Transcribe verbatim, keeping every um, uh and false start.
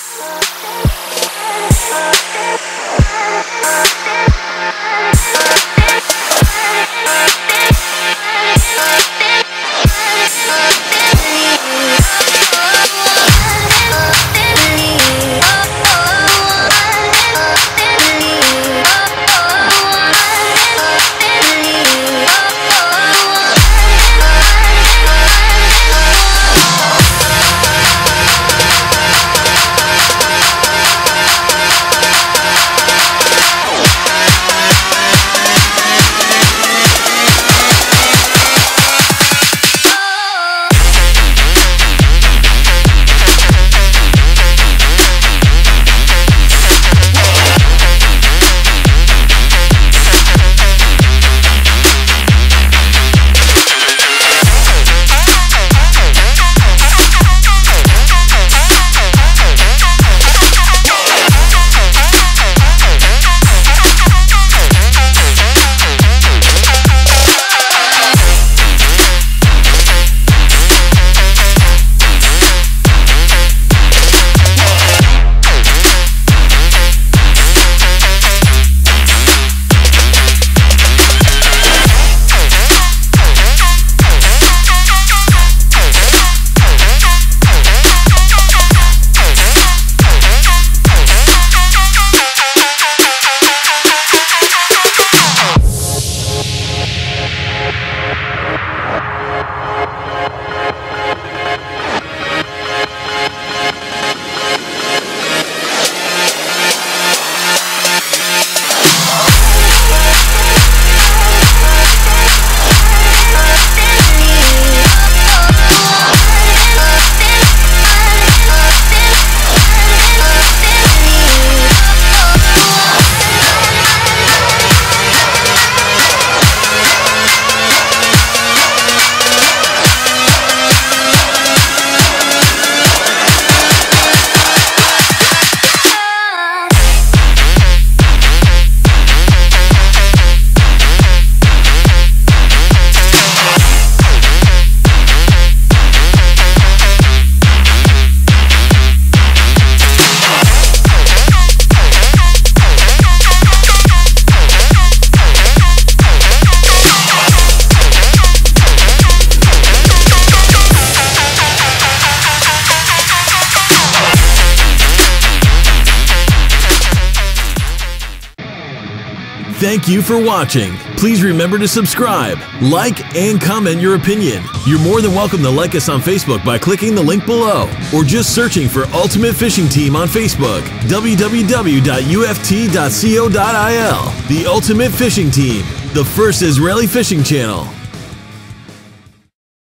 Thank you for watching. Please remember to subscribe, like, and comment your opinion. You're more than welcome to like us on Facebook by clicking the link below, or just searching for Ultimate Fishing Team on Facebook. w w w dot u f t dot co dot i l. The Ultimate Fishing Team, the first Israeli fishing channel.